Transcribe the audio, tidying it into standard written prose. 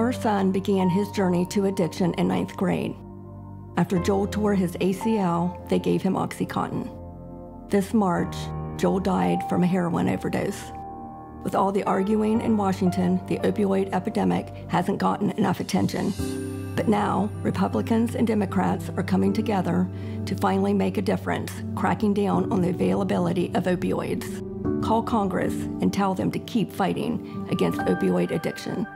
Our son began his journey to addiction in 9th grade. After Joel tore his ACL, they gave him OxyContin. This March, Joel died from a heroin overdose. With all the arguing in Washington, the opioid epidemic hasn't gotten enough attention. But now, Republicans and Democrats are coming together to finally make a difference, cracking down on the availability of opioids. Call Congress and tell them to keep fighting against opioid addiction.